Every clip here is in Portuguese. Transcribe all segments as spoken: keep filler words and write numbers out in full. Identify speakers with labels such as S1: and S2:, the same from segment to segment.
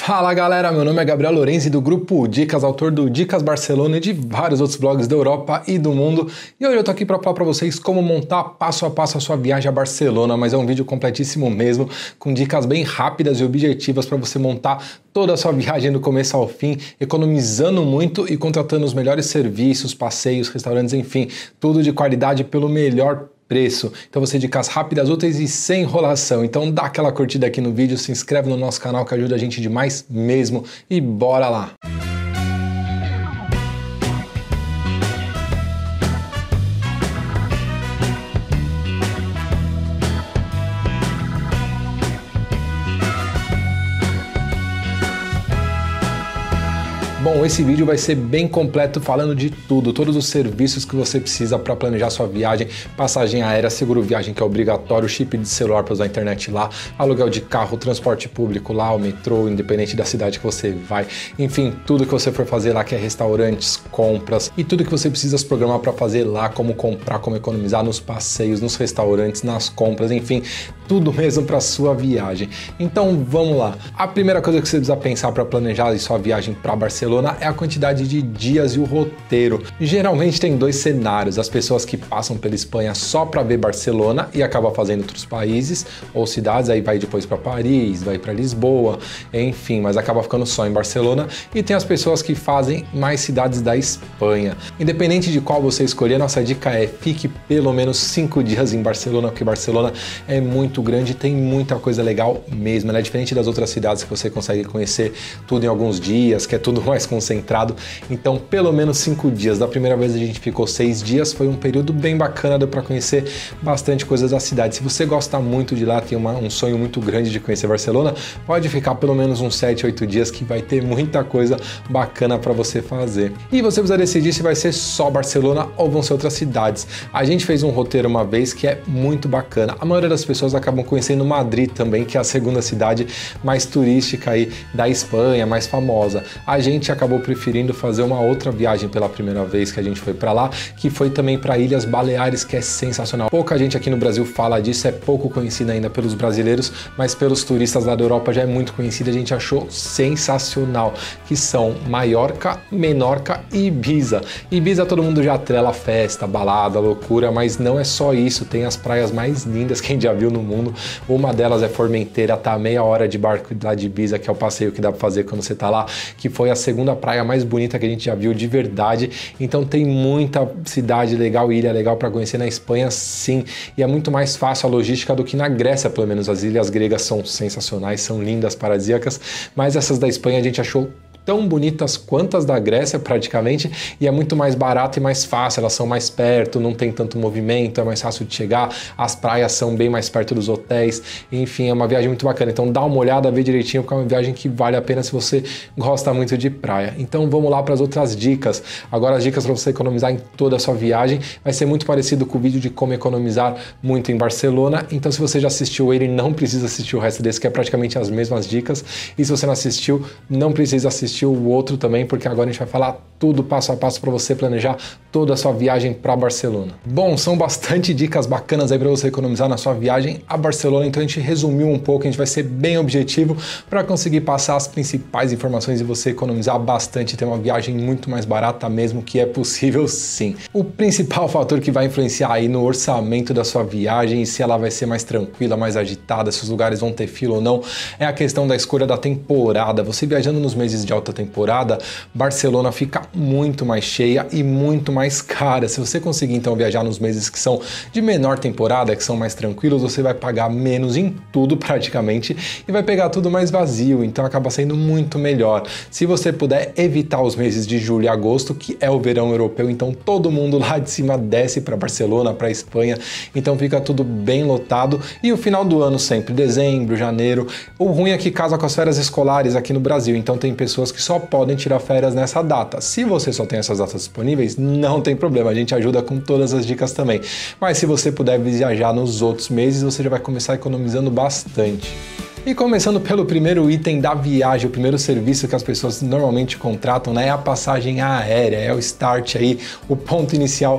S1: Fala galera, meu nome é Gabriel Lorenzi do Grupo Dicas, autor do Dicas Barcelona e de vários outros blogs da Europa e do mundo. E hoje eu tô aqui para falar para vocês como montar passo a passo a sua viagem a Barcelona, mas é um vídeo completíssimo mesmo, com dicas bem rápidas e objetivas para você montar toda a sua viagem do começo ao fim, economizando muito e contratando os melhores serviços, passeios, restaurantes, enfim, tudo de qualidade pelo melhor preço. Então você dicas rápidas, úteis e sem enrolação. Então dá aquela curtida aqui no vídeo, se inscreve no nosso canal que ajuda a gente demais mesmo e bora lá! Bom, esse vídeo vai ser bem completo falando de tudo, todos os serviços que você precisa para planejar sua viagem, passagem aérea, seguro viagem que é obrigatório, chip de celular para usar a internet lá, aluguel de carro, transporte público lá, o metrô, independente da cidade que você vai, enfim, tudo que você for fazer lá, que é restaurantes, compras e tudo que você precisa se programar para fazer lá, como comprar, como economizar nos passeios, nos restaurantes, nas compras, enfim, tudo mesmo para sua viagem. Então vamos lá. A primeira coisa que você precisa pensar para planejar a sua viagem para Barcelona é a quantidade de dias e o roteiro. Geralmente tem dois cenários, as pessoas que passam pela Espanha só para ver Barcelona e acabam fazendo outros países ou cidades, aí vai depois para Paris, vai para Lisboa, enfim, mas acaba ficando só em Barcelona. E tem as pessoas que fazem mais cidades da Espanha. Independente de qual você escolher, nossa dica é fique pelo menos cinco dias em Barcelona, porque Barcelona é muito grande e tem muita coisa legal mesmo. Ela é diferente das outras cidades que você consegue conhecer tudo em alguns dias, que é tudo mais concentrado. Então, pelo menos cinco dias. Da primeira vez a gente ficou seis dias, foi um período bem bacana, deu para conhecer bastante coisas da cidade. Se você gosta muito de lá, tem uma, um sonho muito grande de conhecer Barcelona, pode ficar pelo menos uns sete, oito dias que vai ter muita coisa bacana para você fazer. E você precisa decidir se vai ser só Barcelona ou vão ser outras cidades. A gente fez um roteiro uma vez que é muito bacana. A maioria das pessoas acabam conhecendo Madrid também, que é a segunda cidade mais turística aí da Espanha, mais famosa. A gente acabou preferindo fazer uma outra viagem pela primeira vez que a gente foi para lá, que foi também para Ilhas Baleares, que é sensacional. Pouca gente aqui no Brasil fala disso, é pouco conhecida ainda pelos brasileiros, mas pelos turistas lá da Europa já é muito conhecida, a gente achou sensacional, que são Maiorca, Menorca e Ibiza. Ibiza todo mundo já atrela festa, balada, loucura, mas não é só isso, tem as praias mais lindas que a gente já viu no mundo. Uma delas é Formentera, tá a meia hora de barco lá de Ibiza, que é o passeio que dá para fazer quando você tá lá, que foi a segunda praia mais bonita que a gente já viu de verdade. Então tem muita cidade legal, ilha legal para conhecer na Espanha, sim, e é muito mais fácil a logística do que na Grécia, pelo menos. As ilhas gregas são sensacionais, são lindas, paradisíacas, mas essas da Espanha a gente achou tão bonitas quanto as da Grécia praticamente, e é muito mais barato e mais fácil, elas são mais perto, não tem tanto movimento, é mais fácil de chegar, as praias são bem mais perto dos hotéis, enfim, é uma viagem muito bacana. Então dá uma olhada, vê direitinho, porque é uma viagem que vale a pena se você gosta muito de praia. Então vamos lá para as outras dicas. Agora as dicas para você economizar em toda a sua viagem, vai ser muito parecido com o vídeo de como economizar muito em Barcelona, então se você já assistiu ele, não precisa assistir o resto desse, que é praticamente as mesmas dicas, e se você não assistiu, não precisa assistir o outro também, porque agora a gente vai falar tudo passo a passo para você planejar toda a sua viagem para Barcelona. Bom, são bastante dicas bacanas aí para você economizar na sua viagem a Barcelona, então a gente resumiu um pouco, a gente vai ser bem objetivo para conseguir passar as principais informações e você economizar bastante, ter uma viagem muito mais barata mesmo, que é possível sim. O principal fator que vai influenciar aí no orçamento da sua viagem e se ela vai ser mais tranquila, mais agitada, se os lugares vão ter fila ou não, é a questão da escolha da temporada. Você viajando nos meses de alta temporada, Barcelona fica muito mais cheia e muito mais cara. Se você conseguir então viajar nos meses que são de menor temporada, que são mais tranquilos, você vai pagar menos em tudo praticamente e vai pegar tudo mais vazio, então acaba sendo muito melhor. Se você puder evitar os meses de julho e agosto, que é o verão europeu, então todo mundo lá de cima desce para Barcelona, para Espanha, então fica tudo bem lotado. E o final do ano sempre, dezembro, janeiro. O ruim é que casa com as férias escolares aqui no Brasil, então tem pessoas que só podem tirar férias nessa data. Se você só tem essas datas disponíveis, não tem problema, a gente ajuda com todas as dicas também. Mas se você puder viajar nos outros meses, você já vai começar economizando bastante. E começando pelo primeiro item da viagem, o primeiro serviço que as pessoas normalmente contratam, né, é a passagem aérea, é o start aí, o ponto inicial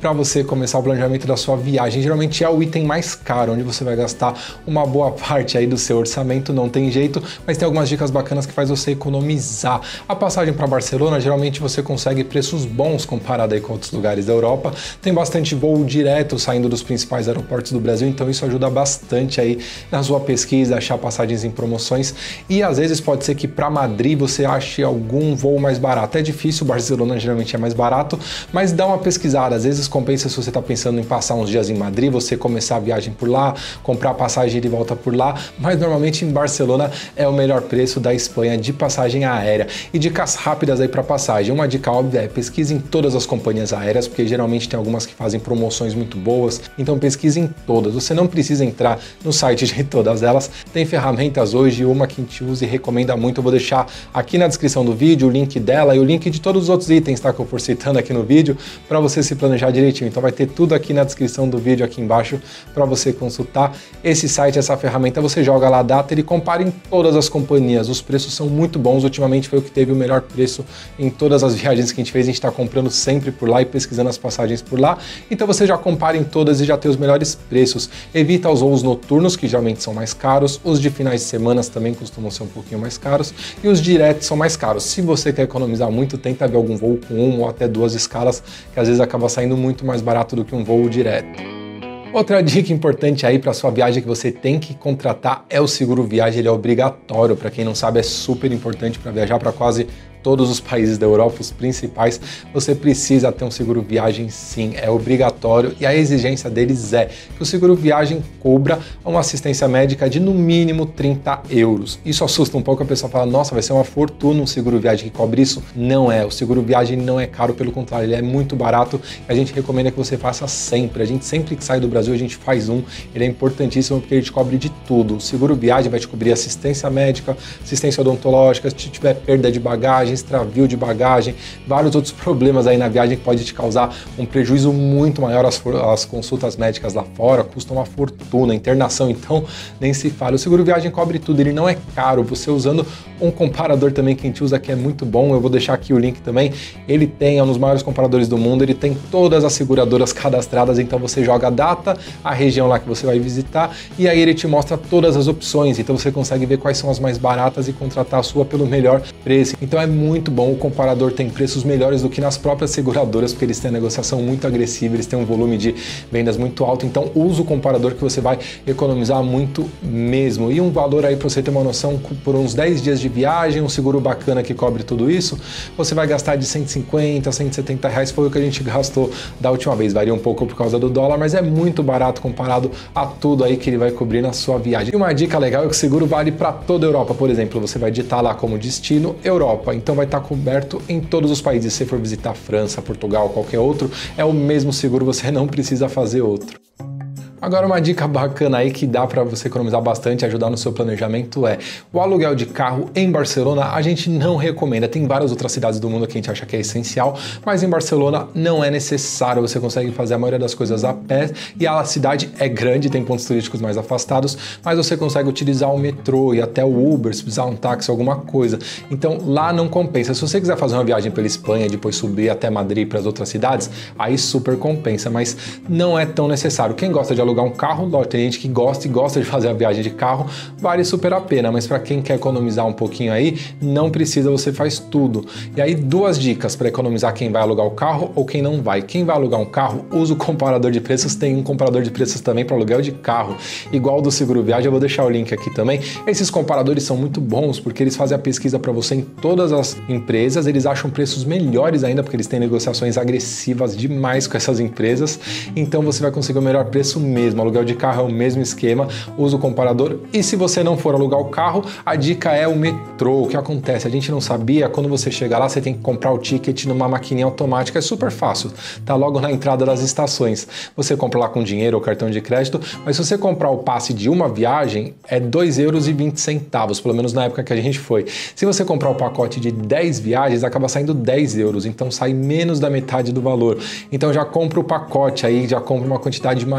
S1: para você começar o planejamento da sua viagem. Geralmente é o item mais caro, onde você vai gastar uma boa parte aí do seu orçamento, não tem jeito, mas tem algumas dicas bacanas que faz você economizar. A passagem para Barcelona, geralmente você consegue preços bons comparado aí com outros lugares da Europa. Tem bastante voo direto saindo dos principais aeroportos do Brasil, então isso ajuda bastante aí na sua pesquisa, achar passagens em promoções. E às vezes pode ser que para Madrid você ache algum voo mais barato. É difícil, Barcelona geralmente é mais barato, mas dá uma pesquisada. Às vezes compensa, se você está pensando em passar uns dias em Madrid, você começar a viagem por lá, comprar passagem de volta por lá, mas normalmente em Barcelona é o melhor preço da Espanha de passagem aérea. E dicas rápidas aí para passagem. Uma dica óbvia é pesquise em todas as companhias aéreas, porque geralmente tem algumas que fazem promoções muito boas, então pesquise em todas. Você não precisa entrar no site de todas elas, tem ferramentas hoje, uma que a gente usa e recomenda muito. Eu vou deixar aqui na descrição do vídeo o link dela e o link de todos os outros itens, tá, que eu for citando aqui no vídeo, para você se planejar direitinho. Então vai ter tudo aqui na descrição do vídeo aqui embaixo para você consultar esse site, essa ferramenta. Você joga lá a data, ele compara em todas as companhias, os preços são muito bons. Ultimamente foi o que teve o melhor preço em todas as viagens que a gente fez, a gente está comprando sempre por lá e pesquisando as passagens por lá, então você já compara em todas e já tem os melhores preços. Evita os voos noturnos, que geralmente são mais caros, os de finais de semana também costumam ser um pouquinho mais caros, e os diretos são mais caros. Se você quer economizar muito, tenta ver algum voo com uma ou até duas escalas, que às vezes acaba saindo muito mais barato do que um voo direto. Outra dica importante aí para sua viagem que você tem que contratar é o seguro viagem. Ele é obrigatório, para quem não sabe, é super importante para viajar para quase todos os países da Europa, os principais. Você precisa ter um seguro viagem, sim, é obrigatório, e a exigência deles é que o seguro viagem cubra uma assistência médica de no mínimo trinta euros. Isso assusta um pouco, a pessoa fala, nossa, vai ser uma fortuna um seguro viagem que cobre isso. Não é, o seguro viagem não é caro, pelo contrário, ele é muito barato, e a gente recomenda que você faça sempre. A gente sempre que sai do Brasil, a gente faz um, ele é importantíssimo porque ele te cobre de tudo. O seguro viagem vai te cobrir assistência médica, assistência odontológica, se tiver perda de bagagem, extravio de bagagem, vários outros problemas aí na viagem que pode te causar um prejuízo muito maior. As, as consultas médicas lá fora custam uma fortuna, internação, então nem se fala. O seguro viagem cobre tudo, ele não é caro. Você usando um comparador também que a gente usa que é muito bom, eu vou deixar aqui o link também, ele tem, é um dos maiores comparadores do mundo, ele tem todas as seguradoras cadastradas, então você joga a data, a região lá que você vai visitar, e aí ele te mostra todas as opções, então você consegue ver quais são as mais baratas e contratar a sua pelo melhor preço. Então é muito muito bom, o comparador tem preços melhores do que nas próprias seguradoras, porque eles têm a negociação muito agressiva, eles têm um volume de vendas muito alto, então usa o comparador que você vai economizar muito mesmo. E um valor aí para você ter uma noção, por uns dez dias de viagem, um seguro bacana que cobre tudo isso, você vai gastar de cento e cinquenta, cento e setenta reais, foi o que a gente gastou da última vez, varia um pouco por causa do dólar, mas é muito barato comparado a tudo aí que ele vai cobrir na sua viagem. E uma dica legal é que o seguro vale para toda a Europa, por exemplo, você vai digitar lá como destino Europa, então vai estar coberto em todos os países. Se você for visitar França, Portugal, qualquer outro, é o mesmo seguro, você não precisa fazer outro. Agora uma dica bacana aí que dá para você economizar bastante, ajudar no seu planejamento é o aluguel de carro em Barcelona. A gente não recomenda, tem várias outras cidades do mundo que a gente acha que é essencial, mas em Barcelona não é necessário, você consegue fazer a maioria das coisas a pé e a cidade é grande, tem pontos turísticos mais afastados, mas você consegue utilizar o metrô e até o Uber, se precisar um táxi, alguma coisa. Então lá não compensa. Se você quiser fazer uma viagem pela Espanha, depois subir até Madrid para as outras cidades, aí super compensa, mas não é tão necessário. Quem gosta de alugar um carro, tem gente que gosta e gosta de fazer a viagem de carro, vale super a pena, mas para quem quer economizar um pouquinho aí, não precisa, você faz tudo. E aí duas dicas para economizar quem vai alugar o carro ou quem não vai. Quem vai alugar um carro, usa o comparador de preços, tem um comparador de preços também para aluguel de carro, igual do seguro viagem, eu vou deixar o link aqui também. Esses comparadores são muito bons porque eles fazem a pesquisa para você em todas as empresas, eles acham preços melhores ainda porque eles têm negociações agressivas demais com essas empresas, então você vai conseguir o melhor preço mesmo. Aluguel de carro é o mesmo esquema, usa o comparador. E se você não for alugar o carro, a dica é o metrô. O que acontece? A gente não sabia, quando você chega lá, você tem que comprar o ticket numa maquininha automática, é super fácil, tá logo na entrada das estações. Você compra lá com dinheiro ou cartão de crédito, mas se você comprar o passe de uma viagem, é dois euros e vinte centavos, pelo menos na época que a gente foi. Se você comprar o pacote de dez viagens, acaba saindo dez euros, então sai menos da metade do valor. Então já compra o pacote aí, já compra uma quantidade maior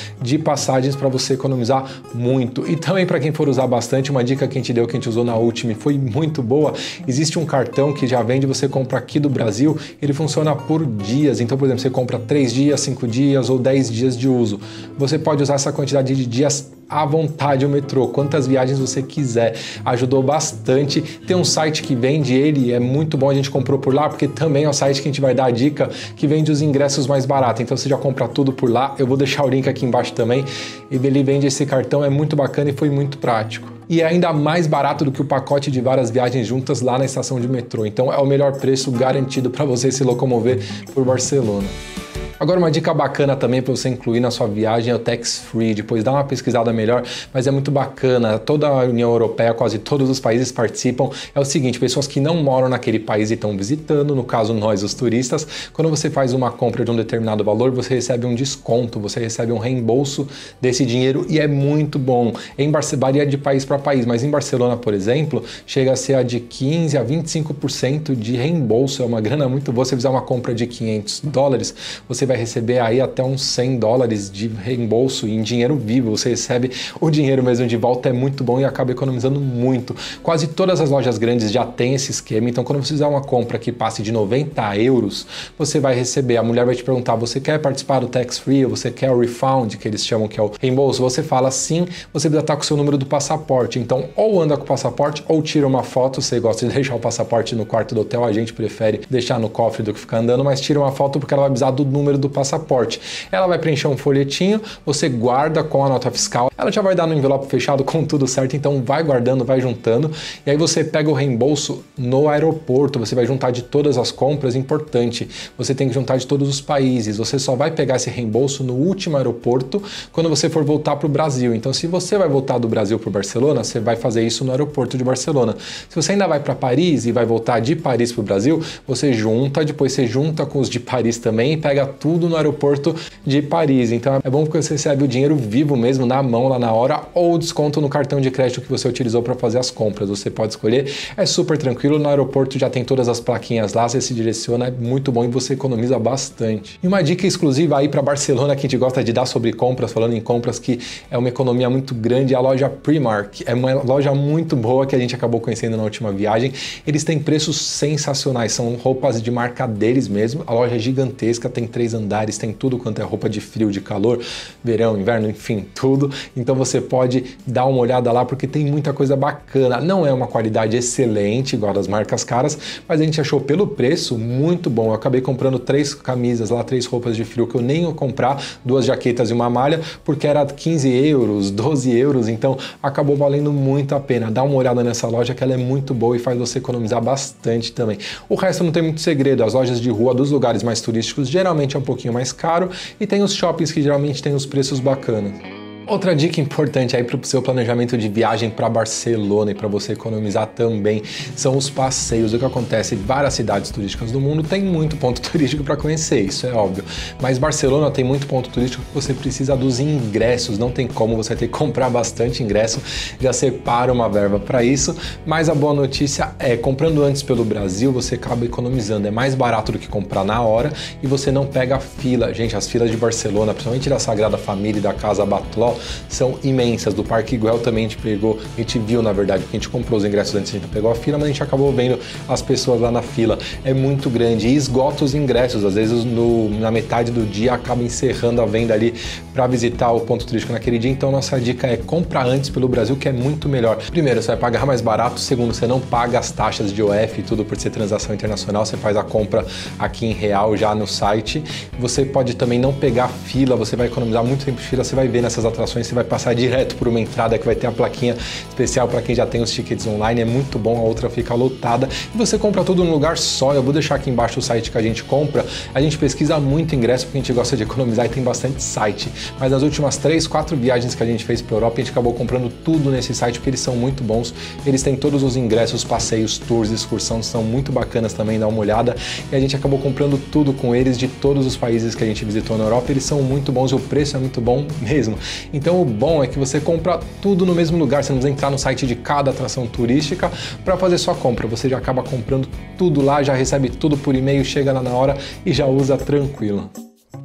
S1: de passagens para você economizar muito. E também para quem for usar bastante, uma dica que a gente deu, que a gente usou na última e foi muito boa, existe um cartão que já vende, você compra aqui do Brasil, ele funciona por dias. Então, por exemplo, você compra três dias, cinco dias ou dez dias de uso. Você pode usar essa quantidade de dias à vontade o metrô, quantas viagens você quiser. Ajudou bastante. Tem um site que vende ele, é muito bom, a gente comprou por lá, porque também é o site que a gente vai dar a dica, que vende os ingressos mais baratos. Então você já compra tudo por lá, eu vou deixar o link aqui embaixo também. E ele vende esse cartão, é muito bacana e foi muito prático. E é ainda mais barato do que o pacote de várias viagens juntas lá na estação de metrô. Então é o melhor preço garantido para você se locomover por Barcelona. Agora, uma dica bacana também para você incluir na sua viagem é o Tax Free. Depois dá uma pesquisada melhor, mas é muito bacana. Toda a União Europeia, quase todos os países participam. É o seguinte, pessoas que não moram naquele país e estão visitando, no caso nós, os turistas, quando você faz uma compra de um determinado valor, você recebe um desconto, você recebe um reembolso desse dinheiro e é muito bom. Em Barcelona, varia de país para país, mas em Barcelona, por exemplo, chega a ser a de quinze a vinte e cinco por cento de reembolso. É uma grana muito boa. Se você fizer uma compra de quinhentos dólares, você vai receber aí até uns cem dólares de reembolso em dinheiro vivo. Você recebe o dinheiro mesmo de volta, é muito bom e acaba economizando muito. Quase todas as lojas grandes já têm esse esquema, então quando você fizer uma compra que passe de noventa euros, você vai receber, a mulher vai te perguntar, você quer participar do Tax Free, ou você quer o refund, que eles chamam que é o reembolso? Você fala sim, você precisa estar com o seu número do passaporte, então ou anda com o passaporte ou tira uma foto. Você gosta de deixar o passaporte no quarto do hotel, a gente prefere deixar no cofre do que ficar andando, mas tira uma foto porque ela vai precisar do número do passaporte. Ela vai preencher um folhetinho, você guarda com a nota fiscal, ela já vai dar no envelope fechado com tudo certo, então vai guardando, vai juntando, e aí você pega o reembolso no aeroporto, você vai juntar de todas as compras. Importante, você tem que juntar de todos os países, você só vai pegar esse reembolso no último aeroporto quando você for voltar para o Brasil. Então, se você vai voltar do Brasil para Barcelona, você vai fazer isso no aeroporto de Barcelona. Se você ainda vai para Paris e vai voltar de Paris para o Brasil, você junta, depois você junta com os de Paris também e pega tudo no aeroporto de Paris. Então é bom porque você recebe o dinheiro vivo mesmo na mão lá na hora, ou desconto no cartão de crédito que você utilizou para fazer as compras. Você pode escolher, é super tranquilo. No aeroporto já tem todas as plaquinhas lá, você se direciona, é muito bom e você economiza bastante. E uma dica exclusiva aí para Barcelona que a gente gosta de dar sobre compras, falando em compras, que é uma economia muito grande, é a loja Primark. É uma loja muito boa que a gente acabou conhecendo na última viagem. Eles têm preços sensacionais, são roupas de marca deles mesmo. A loja é gigantesca, tem três andares, tem tudo quanto é roupa de frio, de calor, verão, inverno, enfim, tudo. Então você pode dar uma olhada lá porque tem muita coisa bacana. Não é uma qualidade excelente, igual das marcas caras, mas a gente achou pelo preço muito bom. Eu acabei comprando três camisas lá, três roupas de frio que eu nem ia comprar, duas jaquetas e uma malha, porque era quinze euros, doze euros, então acabou valendo muito a pena. Dá uma olhada nessa loja que ela é muito boa e faz você economizar bastante também. O resto não tem muito segredo, as lojas de rua dos lugares mais turísticos geralmente é um pouquinho mais caro e tem os shoppings que geralmente tem os preços bacanas. Outra dica importante aí para o seu planejamento de viagem para Barcelona e para você economizar também são os passeios. O que acontece em várias cidades turísticas do mundo tem muito ponto turístico para conhecer, isso é óbvio. Mas Barcelona tem muito ponto turístico que você precisa dos ingressos, não tem como, você tem que comprar bastante ingresso, já separa uma verba para isso. Mas a boa notícia é, comprando antes pelo Brasil, você acaba economizando, é mais barato do que comprar na hora e você não pega fila. Gente, as filas de Barcelona, principalmente da Sagrada Família e da Casa Batlló, são imensas. Do Parque Güell também a gente pegou, a gente viu na verdade, porque a gente comprou os ingressos antes, a gente pegou a fila, mas a gente acabou vendo as pessoas lá na fila. É muito grande e esgota os ingressos, às vezes no, na metade do dia acaba encerrando a venda ali para visitar o ponto turístico naquele dia. Então nossa dica é comprar antes pelo Brasil, que é muito melhor. Primeiro, você vai pagar mais barato. Segundo, você não paga as taxas de O F e tudo por ser transação internacional, você faz a compra aqui em real já no site. Você pode também não pegar fila, você vai economizar muito tempo de fila, você vai ver nessas atrações, você vai passar direto por uma entrada que vai ter a plaquinha especial para quem já tem os tickets online, é muito bom, a outra fica lotada e você compra tudo num lugar só. Eu vou deixar aqui embaixo o site que a gente compra, a gente pesquisa muito ingresso porque a gente gosta de economizar e tem bastante site, mas nas últimas três, quatro viagens que a gente fez para a Europa, a gente acabou comprando tudo nesse site porque eles são muito bons, eles têm todos os ingressos, passeios, tours, excursões, são muito bacanas também, dá uma olhada, e a gente acabou comprando tudo com eles de todos os países que a gente visitou na Europa, eles são muito bons e o preço é muito bom mesmo. Então o bom é que você compra tudo no mesmo lugar, você não precisa entrar no site de cada atração turística para fazer sua compra, você já acaba comprando tudo lá, já recebe tudo por e-mail, chega lá na hora e já usa tranquilo.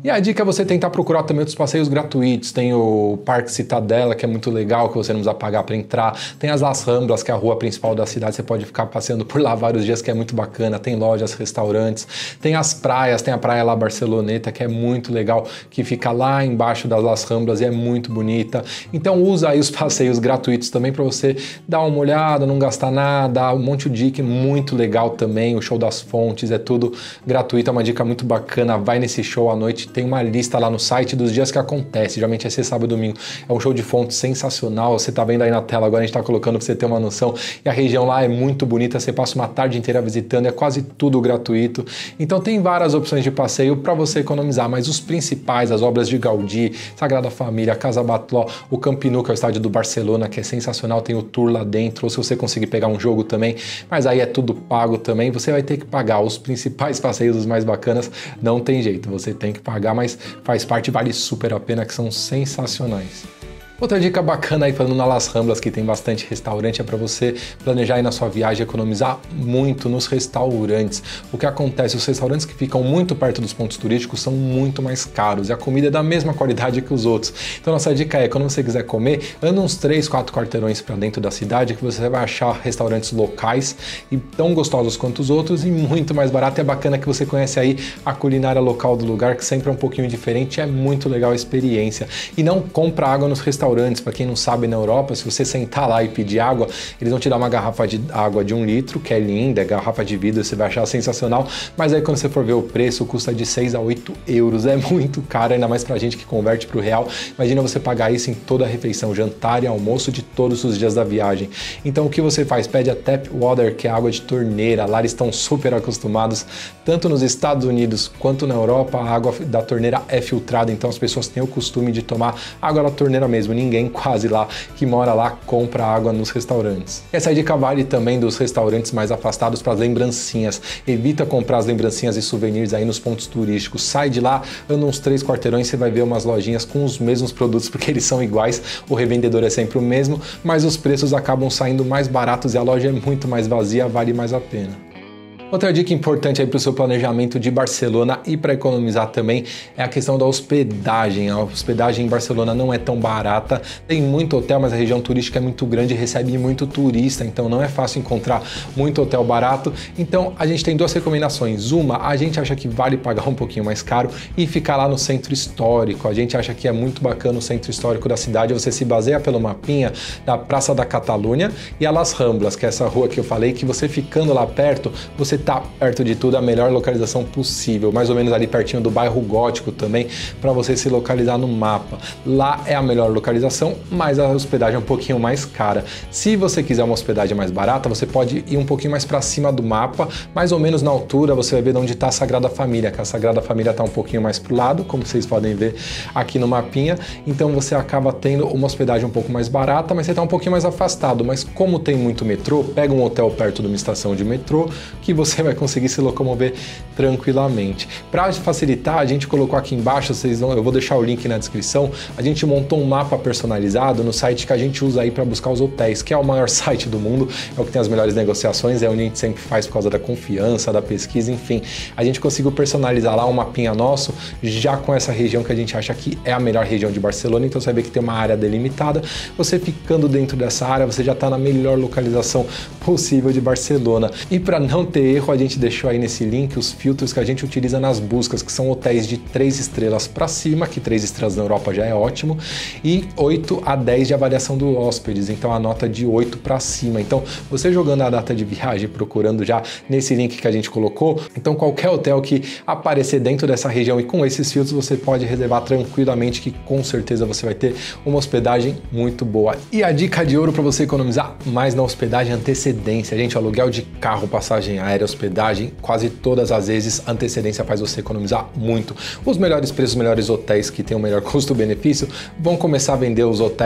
S1: E a dica é você tentar procurar também outros passeios gratuitos. Tem o Parque Citadela, que é muito legal, que você não precisa pagar para entrar. Tem as Las Ramblas, que é a rua principal da cidade, você pode ficar passeando por lá vários dias, que é muito bacana. Tem lojas, restaurantes, tem as praias, tem a praia lá Barceloneta, que é muito legal, que fica lá embaixo das Las Ramblas e é muito bonita. Então usa aí os passeios gratuitos também para você dar uma olhada, não gastar nada. Um monte de dica muito legal também, o show das fontes, é tudo gratuito, é uma dica muito bacana. Vai nesse show à noite. Tem uma lista lá no site dos dias que acontece, geralmente é sexta, sábado e domingo. É um show de fontes sensacional, você tá vendo aí na tela agora, a gente tá colocando pra você ter uma noção. E a região lá é muito bonita, você passa uma tarde inteira visitando, é quase tudo gratuito. Então tem várias opções de passeio para você economizar, mas os principais, as obras de Gaudí, Sagrada Família, Casa Batlló, o Camp Nou, que é o estádio do Barcelona, que é sensacional, tem o tour lá dentro, ou se você conseguir pegar um jogo também, mas aí é tudo pago também, você vai ter que pagar. Os principais passeios, os mais bacanas, não tem jeito, você tem que pagar, mas faz parte, vale super a pena, que são sensacionais. Outra dica bacana aí, falando na Las Ramblas, que tem bastante restaurante, é para você planejar aí na sua viagem, economizar muito nos restaurantes. O que acontece? Os restaurantes que ficam muito perto dos pontos turísticos são muito mais caros e a comida é da mesma qualidade que os outros. Então nossa dica é, quando você quiser comer, anda uns três, quatro quarteirões para dentro da cidade, que você vai achar restaurantes locais e tão gostosos quanto os outros e muito mais barato. É bacana que você conhece aí a culinária local do lugar, que sempre é um pouquinho diferente, é muito legal a experiência. E não compra água nos restaurantes. Para quem não sabe, na Europa, se você sentar lá e pedir água, eles vão te dar uma garrafa de água de um litro, que é linda, é garrafa de vidro, você vai achar sensacional, mas aí quando você for ver o preço, custa de seis a oito euros, é muito caro, ainda mais pra gente que converte pro real. Imagina você pagar isso em toda a refeição, jantar e almoço de todos os dias da viagem. Então o que você faz? Pede a tap water, que é água de torneira, lá eles estão super acostumados, tanto nos Estados Unidos quanto na Europa, a água da torneira é filtrada, então as pessoas têm o costume de tomar água da torneira mesmo. Ninguém quase lá que mora lá compra água nos restaurantes. Essa dica vale também dos restaurantes mais afastados para as lembrancinhas. Evita comprar as lembrancinhas e souvenirs aí nos pontos turísticos. Sai de lá, anda uns três quarteirões, você vai ver umas lojinhas com os mesmos produtos, porque eles são iguais, o revendedor é sempre o mesmo, mas os preços acabam saindo mais baratos e a loja é muito mais vazia, vale mais a pena. Outra dica importante aí para o seu planejamento de Barcelona e para economizar também é a questão da hospedagem. A hospedagem em Barcelona não é tão barata, tem muito hotel, mas a região turística é muito grande e recebe muito turista, então não é fácil encontrar muito hotel barato. Então a gente tem duas recomendações. Uma, a gente acha que vale pagar um pouquinho mais caro e ficar lá no centro histórico. A gente acha que é muito bacana o centro histórico da cidade, você se baseia pelo mapinha da Praça da Catalunha e a Las Ramblas, que é essa rua que eu falei, que você ficando lá perto, você tá perto de tudo, a melhor localização possível, mais ou menos ali pertinho do bairro Gótico também, para você se localizar no mapa. Lá é a melhor localização, mas a hospedagem é um pouquinho mais cara. Se você quiser uma hospedagem mais barata, você pode ir um pouquinho mais para cima do mapa, mais ou menos na altura, você vai ver onde está a Sagrada Família, que a Sagrada Família está um pouquinho mais pro lado, como vocês podem ver aqui no mapinha, então você acaba tendo uma hospedagem um pouco mais barata, mas você está um pouquinho mais afastado. Mas como tem muito metrô, pega um hotel perto de uma estação de metrô, que você você vai conseguir se locomover tranquilamente. Para facilitar, a gente colocou aqui embaixo, vocês vão, eu vou deixar o link na descrição, a gente montou um mapa personalizado no site que a gente usa aí para buscar os hotéis, que é o maior site do mundo, é o que tem as melhores negociações, é onde a gente sempre faz por causa da confiança, da pesquisa, enfim. A gente conseguiu personalizar lá um mapinha nosso, já com essa região que a gente acha que é a melhor região de Barcelona, então você vai ver que tem uma área delimitada, você ficando dentro dessa área, você já está na melhor localização possível de Barcelona. E para não ter erro, a gente deixou aí nesse link os filtros que a gente utiliza nas buscas, que são hotéis de três estrelas para cima, que três estrelas na Europa já é ótimo, e oito a dez de avaliação do hóspedes, então a nota de oito para cima. Então, você jogando a data de viagem, procurando já nesse link que a gente colocou, então qualquer hotel que aparecer dentro dessa região e com esses filtros, você pode reservar tranquilamente, que com certeza você vai ter uma hospedagem muito boa. E a dica de ouro para você economizar mais na hospedagem é antecedência. Gente, aluguel de carro, passagem aérea, hospedagem, quase todas as vezes a antecedência faz você economizar muito. Os melhores preços, os melhores hotéis que têm o melhor custo-benefício vão começar a vender os hotéis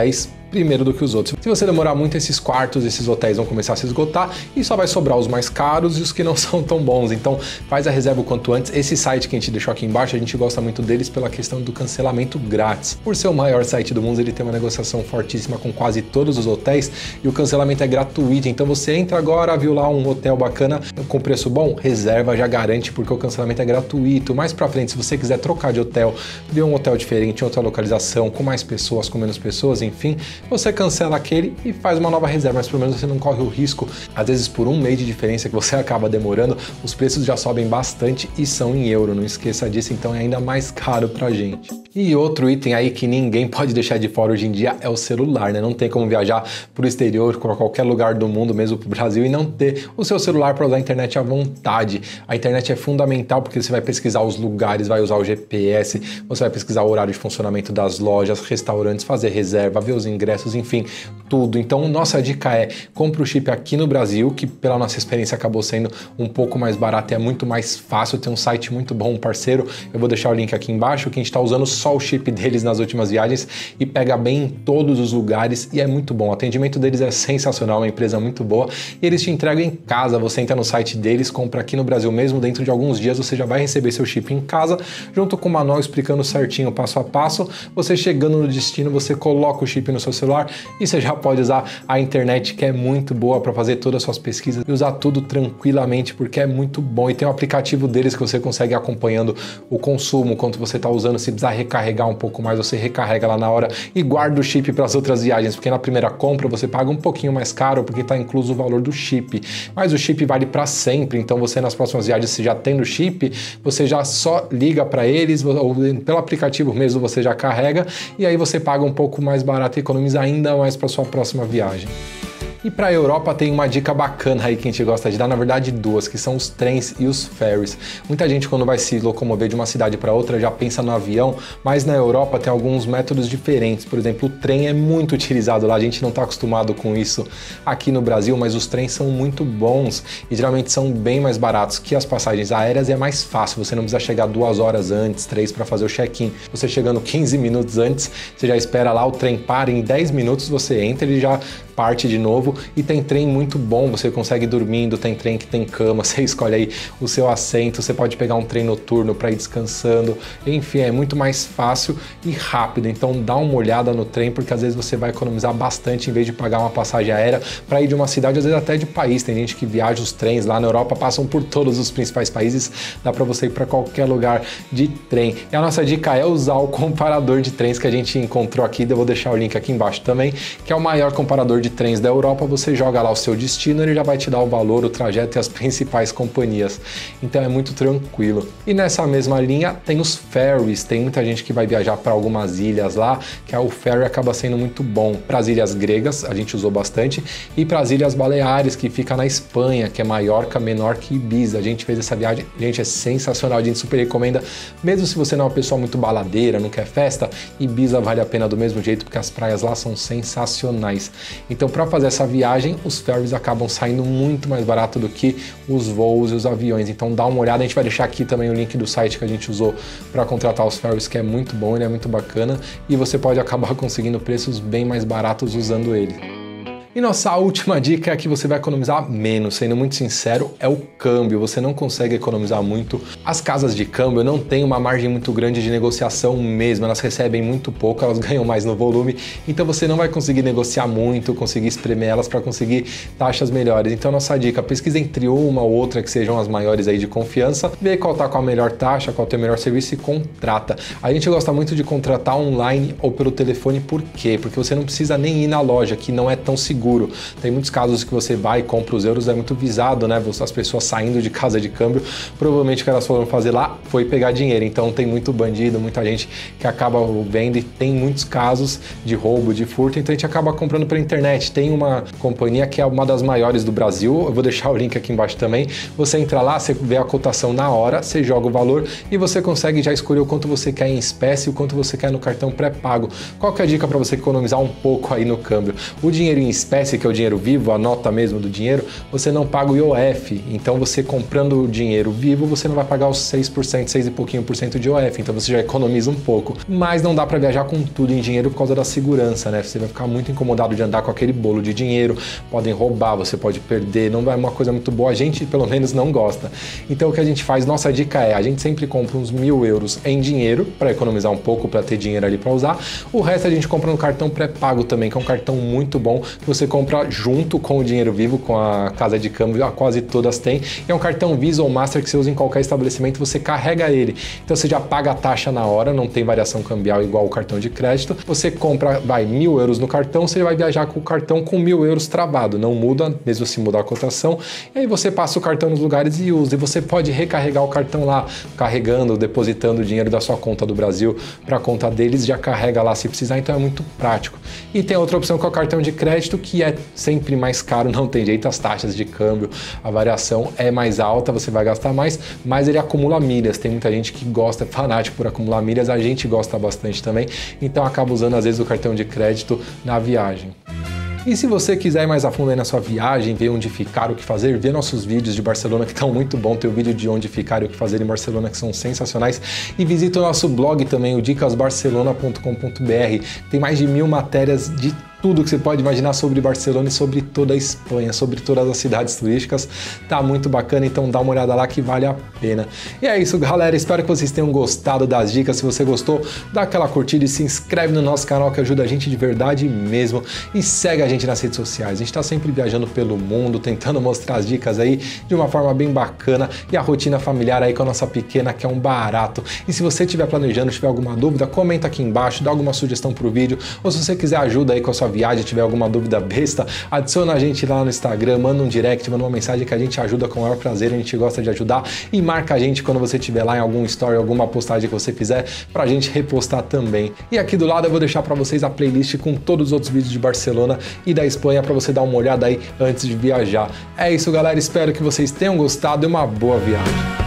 S1: primeiro do que os outros. Se você demorar muito, esses quartos, esses hotéis vão começar a se esgotar e só vai sobrar os mais caros e os que não são tão bons. Então faz a reserva o quanto antes. Esse site que a gente deixou aqui embaixo, a gente gosta muito deles pela questão do cancelamento grátis. Por ser o maior site do mundo, ele tem uma negociação fortíssima com quase todos os hotéis e o cancelamento é gratuito. Então você entra agora, viu lá um hotel bacana com preço bom, reserva, já garante, porque o cancelamento é gratuito. Mais pra frente, se você quiser trocar de hotel, ver um hotel diferente, outra localização, com mais pessoas, com menos pessoas, enfim, você cancela aquele e faz uma nova reserva, mas pelo menos você não corre o risco, às vezes por um mês de diferença que você acaba demorando, os preços já sobem bastante e são em euro, não esqueça disso, então é ainda mais caro pra gente. E outro item aí que ninguém pode deixar de fora hoje em dia é o celular, né? Não tem como viajar pro exterior, para qualquer lugar do mundo, mesmo pro Brasil, e não ter o seu celular para usar a internet à vontade. A internet é fundamental porque você vai pesquisar os lugares, vai usar o G P S, você vai pesquisar o horário de funcionamento das lojas, restaurantes, fazer reserva, ver os ingressos, enfim, tudo. Então, nossa dica é, compre o chip aqui no Brasil, que pela nossa experiência acabou sendo um pouco mais barato e é muito mais fácil, tem um site muito bom, um parceiro, eu vou deixar o link aqui embaixo, que a gente está usando só o chip deles nas últimas viagens e pega bem em todos os lugares e é muito bom. O atendimento deles é sensacional, uma empresa muito boa e eles te entregam em casa. Você entra no site deles, compra aqui no Brasil mesmo, dentro de alguns dias você já vai receber seu chip em casa, junto com o manual explicando certinho passo a passo. Você chegando no destino, você coloca o chip no seu celular e você já pode usar a internet, que é muito boa para fazer todas as suas pesquisas e usar tudo tranquilamente, porque é muito bom. E tem um aplicativo deles que você consegue ir acompanhando o consumo, quanto você está usando. Se precisar recarregar um pouco mais, você recarrega lá na hora e guarda o chip para as outras viagens, porque na primeira compra você paga um pouquinho mais caro, porque está incluso o valor do chip, mas o chip vale para sempre. Então você nas próximas viagens, se já tem o chip, você já só liga para eles, ou pelo aplicativo mesmo você já carrega, e aí você paga um pouco mais barato e economiza ainda mais para sua próxima viagem. E para a Europa tem uma dica bacana aí que a gente gosta de dar, na verdade duas, que são os trens e os ferries. Muita gente quando vai se locomover de uma cidade para outra já pensa no avião, mas na Europa tem alguns métodos diferentes. Por exemplo, o trem é muito utilizado lá, a gente não está acostumado com isso aqui no Brasil, mas os trens são muito bons e geralmente são bem mais baratos que as passagens aéreas e é mais fácil, você não precisa chegar duas horas antes, três para fazer o check-in. Você chegando quinze minutos antes, você já espera lá, o trem para, em dez minutos você entra e já parte de novo. E tem trem muito bom, você consegue ir dormindo, tem trem que tem cama, você escolhe aí o seu assento, você pode pegar um trem noturno para ir descansando, enfim, é muito mais fácil e rápido. Então dá uma olhada no trem, porque às vezes você vai economizar bastante em vez de pagar uma passagem aérea para ir de uma cidade, às vezes até de país. Tem gente que viaja, os trens lá na Europa passam por todos os principais países, dá para você ir para qualquer lugar de trem. E a nossa dica é usar o comparador de trens que a gente encontrou aqui, eu vou deixar o link aqui embaixo também, que é o maior comparador de trens da Europa. Você joga lá o seu destino, ele já vai te dar o valor, o trajeto e as principais companhias. Então é muito tranquilo. E nessa mesma linha tem os ferries. Tem muita gente que vai viajar para algumas ilhas lá, que é o ferry acaba sendo muito bom. Para as ilhas gregas, a gente usou bastante, e para as ilhas Baleares, que fica na Espanha, que é Maiorca, menor que Ibiza. A gente fez essa viagem, gente, é sensacional, a gente super recomenda. Mesmo se você não é uma pessoa muito baladeira, não quer festa, Ibiza vale a pena do mesmo jeito, porque as praias lá são sensacionais. Então, para fazer essa viagem, os ferries acabam saindo muito mais barato do que os voos e os aviões. Então dá uma olhada, a gente vai deixar aqui também o link do site que a gente usou para contratar os ferries, que é muito bom, ele é muito bacana e você pode acabar conseguindo preços bem mais baratos usando ele. E nossa última dica é que você vai economizar menos, sendo muito sincero, é o câmbio. Você não consegue economizar muito. As casas de câmbio não têm uma margem muito grande de negociação mesmo, elas recebem muito pouco, elas ganham mais no volume, então você não vai conseguir negociar muito, conseguir espremer elas para conseguir taxas melhores. Então nossa dica, pesquisa entre uma ou outra que sejam as maiores aí de confiança, vê qual tá com a melhor taxa, qual tem o melhor serviço e contrata. A gente gosta muito de contratar online ou pelo telefone, por quê? Porque você não precisa nem ir na loja, que não é tão seguro. Tem muitos casos que você vai e compra os euros, é muito visado, né? As pessoas saindo de casa de câmbio, provavelmente o que elas foram fazer lá foi pegar dinheiro. Então tem muito bandido, muita gente que acaba vendo e tem muitos casos de roubo, de furto, então a gente acaba comprando pela internet. Tem uma companhia que é uma das maiores do Brasil, eu vou deixar o link aqui embaixo também. Você entra lá, você vê a cotação na hora, você joga o valor e você consegue já escolher o quanto você quer em espécie e o quanto você quer no cartão pré-pago. Qual que é a dica para você economizar um pouco aí no câmbio? O dinheiro em espécie espécie, que é o dinheiro vivo, a nota mesmo do dinheiro, você não paga o I O F. Então você comprando o dinheiro vivo, você não vai pagar os seis por cento, seis e pouquinho por cento de I O F, então você já economiza um pouco. Mas não dá para viajar com tudo em dinheiro por causa da segurança, né? Você vai ficar muito incomodado de andar com aquele bolo de dinheiro, podem roubar, você pode perder, não vai uma coisa muito boa, a gente pelo menos não gosta. Então o que a gente faz, nossa dica é, a gente sempre compra uns mil euros em dinheiro para economizar um pouco, para ter dinheiro ali para usar. O resto a gente compra no cartão pré-pago também, que é um cartão muito bom, que você compra junto com o dinheiro vivo, com a casa de câmbio, quase todas têm. E é um cartão Visa ou Master que você usa em qualquer estabelecimento, você carrega ele. Então você já paga a taxa na hora, não tem variação cambial igual o cartão de crédito. Você compra, vai, mil euros no cartão, você vai viajar com o cartão com mil euros travado, não muda, mesmo se mudar a cotação. E aí você passa o cartão nos lugares e usa. E você pode recarregar o cartão lá, carregando, depositando o dinheiro da sua conta do Brasil para a conta deles, já carrega lá se precisar, então é muito prático. E tem outra opção que é o cartão de crédito, que é sempre mais caro, não tem jeito, as taxas de câmbio, a variação é mais alta, você vai gastar mais, mas ele acumula milhas. Tem muita gente que gosta, é fanático por acumular milhas, a gente gosta bastante também, então acaba usando às vezes o cartão de crédito na viagem. E se você quiser ir mais a fundo aí na sua viagem, ver onde ficar, o que fazer, ver nossos vídeos de Barcelona que estão muito bom, tem o vídeo de onde ficar e o que fazer em Barcelona que são sensacionais, e visita o nosso blog também, o dicas barcelona ponto com ponto br, tem mais de mil matérias de tudo que você pode imaginar sobre Barcelona e sobre toda a Espanha, sobre todas as cidades turísticas, tá muito bacana, então dá uma olhada lá que vale a pena. E é isso, galera, espero que vocês tenham gostado das dicas. Se você gostou, dá aquela curtida e se inscreve no nosso canal que ajuda a gente de verdade mesmo, e segue a gente nas redes sociais. A gente tá sempre viajando pelo mundo, tentando mostrar as dicas aí de uma forma bem bacana, e a rotina familiar aí com a nossa pequena, que é um barato. E se você estiver planejando, tiver alguma dúvida, comenta aqui embaixo, dá alguma sugestão pro vídeo, ou se você quiser ajuda aí com a sua viagem, tiver alguma dúvida besta, adiciona a gente lá no Instagram, manda um direct, manda uma mensagem que a gente ajuda com o maior prazer, a gente gosta de ajudar, e marca a gente quando você estiver lá em algum story, alguma postagem que você fizer, pra gente repostar também. E aqui do lado eu vou deixar pra vocês a playlist com todos os outros vídeos de Barcelona e da Espanha pra você dar uma olhada aí antes de viajar. É isso, galera, espero que vocês tenham gostado e uma boa viagem.